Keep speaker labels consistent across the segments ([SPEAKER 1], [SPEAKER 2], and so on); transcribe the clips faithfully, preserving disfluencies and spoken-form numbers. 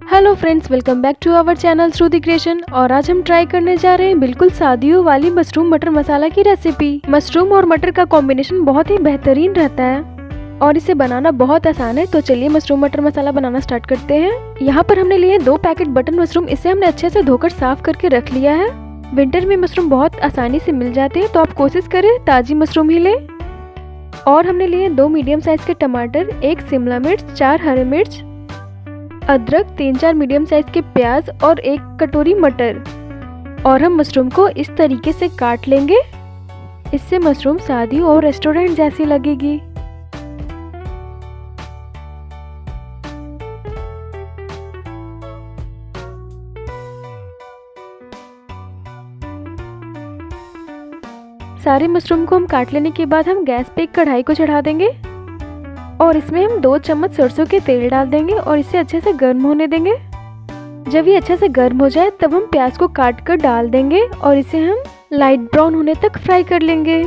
[SPEAKER 1] Hello friends, welcome back to our channel Shruti creation. और आज हम ट्राई करने जा रहे हैं बिल्कुल सादियों वाली मशरूम मटर मसाला की रेसिपी। मशरूम और मटर का कॉम्बिनेशन बहुत ही बेहतरीन रहता है और इसे बनाना बहुत आसान है। तो चलिए मशरूम मटर मसाला बनाना स्टार्ट करते हैं। यहाँ पर हमने लिए दो पैकेट बटन मशरूम। इसे हमने अच्छे से धोकर साफ करके रख लिया है। विंटर में मशरूम बहुत आसानी से मिल जाते हैं, तो आप कोशिश करें ताजी मशरूम ही लें। और हमने लिए दो मीडियम साइज के टमाटर, एक शिमला मिर्च, चार हरी मिर्च, अदरक, तीन चार मीडियम साइज के प्याज और एक कटोरी मटर। और हम मशरूम को इस तरीके से काट लेंगे। इससे मशरूम शादियों और रेस्टोरेंट जैसी लगेगी। सारे मशरूम को हम काट लेने के बाद हम गैस पे एक कढ़ाई को चढ़ा देंगे और इसमें हम दो चम्मच सरसों के तेल डाल देंगे और इसे अच्छे से गर्म होने देंगे। जब ये अच्छे से गर्म हो जाए तब हम प्याज को काट कर डाल देंगे और इसे हम लाइट ब्राउन होने तक फ्राई कर लेंगे।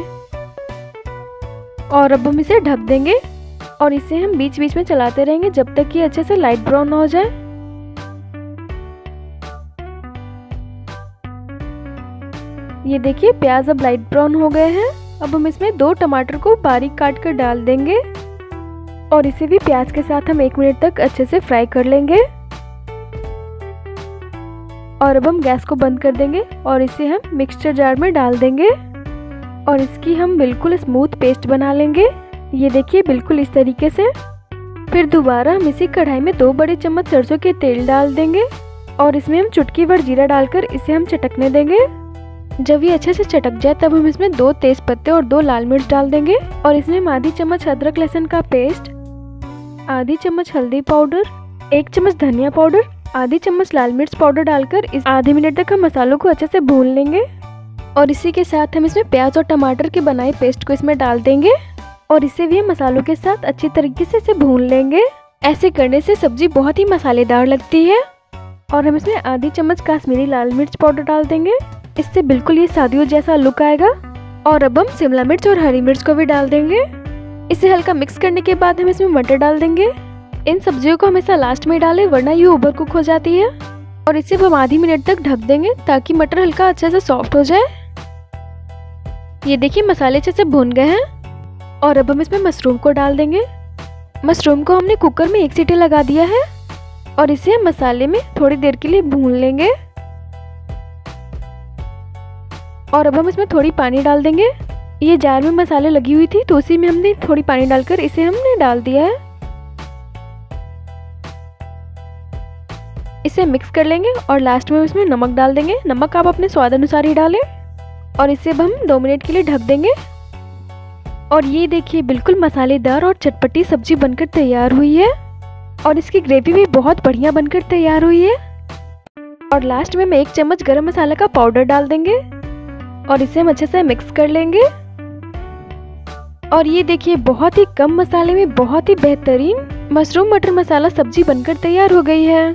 [SPEAKER 1] और अब हम इसे ढक देंगे और इसे हम बीच बीच में चलाते रहेंगे जब तक ये अच्छे से लाइट ब्राउन ना हो जाए। ये देखिए प्याज अब लाइट ब्राउन हो गए हैं। अब हम इसमें दो टमाटर को बारीक काट कर डाल देंगे और इसे भी प्याज के साथ हम एक मिनट तक अच्छे से फ्राई कर लेंगे। और अब हम गैस को बंद कर देंगे और इसे हम मिक्सचर जार में डाल देंगे और इसकी हम बिल्कुल स्मूथ पेस्ट बना लेंगे। ये देखिए बिल्कुल इस तरीके से। फिर दोबारा हम इसी कढ़ाई में दो बड़े चम्मच सरसों के तेल डाल देंगे और इसमें हम चुटकी भर जीरा डालकर इसे हम चटकने देंगे। जब ये अच्छे से चटक जाए तब हम इसमें दो तेज पत्ते और दो लाल मिर्च डाल देंगे और इसमें हम आधी चम्मच अदरक लहसुन का पेस्ट, आधी चम्मच हल्दी पाउडर, एक चम्मच धनिया पाउडर, आधी चम्मच लाल मिर्च पाउडर डालकर इस आधे मिनट तक हम मसालों को अच्छे से भून लेंगे। और इसी के साथ हम इसमें प्याज और टमाटर के बनाए पेस्ट को इसमें डाल देंगे और इसे भी हम मसालों के साथ अच्छी तरीके से इसे भून लेंगे। ऐसे करने से सब्जी बहुत ही मसालेदार लगती है। और हम इसमें आधी चम्मच कश्मीरी लाल मिर्च पाउडर डाल देंगे। इससे बिल्कुल ये शादियों जैसा लुक आएगा। और अब हम शिमला मिर्च और हरी मिर्च को भी डाल देंगे। इसे हल्का मिक्स करने के बाद हम इसमें मटर डाल देंगे। इन सब्जियों को हमेशा लास्ट में डालें वरना ये ओवर कुक हो जाती है। और इसे हम आधी मिनट तक ढक देंगे ताकि मटर हल्का अच्छे से सॉफ्ट हो जाए। ये देखिए मसाले अच्छे से भुन गए हैं। और अब हम इसमें मशरूम को डाल देंगे। मशरूम को हमने कुकर में एक सीटी लगा दिया है और इसे हम मसाले में थोड़ी देर के लिए भून लेंगे। और अब हम इसमें थोड़ी पानी डाल देंगे। ये जार में मसाले लगी हुई थी तो उसी में हमने थोड़ी पानी डालकर इसे हमने डाल दिया है। इसे मिक्स कर लेंगे और लास्ट में इसमें नमक डाल देंगे। नमक आप अपने स्वाद अनुसार ही डालें। और इसे हम दो मिनट के लिए ढक देंगे। और ये देखिए बिल्कुल मसालेदार और चटपटी सब्जी बनकर तैयार हुई है और इसकी ग्रेवी भी बहुत बढ़िया बनकर तैयार हुई है। और लास्ट में हम एक चम्मच गरम मसाला का पाउडर डाल देंगे और इसे हम अच्छे से मिक्स कर लेंगे। और ये देखिए बहुत ही कम मसाले में बहुत ही बेहतरीन मशरूम मटर मसाला सब्जी बनकर तैयार हो गई है।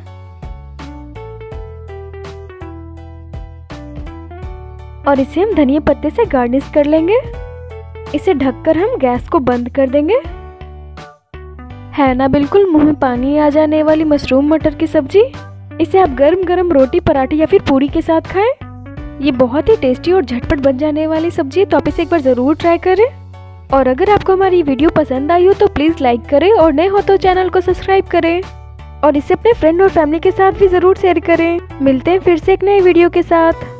[SPEAKER 1] और इसे हम धनिया पत्ते से गार्निश कर लेंगे। इसे ढककर हम गैस को बंद कर देंगे। है ना बिल्कुल मुंह में पानी आ जाने वाली मशरूम मटर की सब्जी। इसे आप गरम गरम रोटी, पराठे या फिर पूरी के साथ खाएं। ये बहुत ही टेस्टी और झटपट बन जाने वाली सब्जी है, तो आप इसे एक बार ज़रूर ट्राई करें। और अगर आपको हमारी वीडियो पसंद आई हो तो प्लीज़ लाइक करें और नए हो तो चैनल को सब्सक्राइब करें और इसे अपने फ्रेंड और फैमिली के साथ भी ज़रूर शेयर करें। मिलते हैं फिर से एक नए वीडियो के साथ।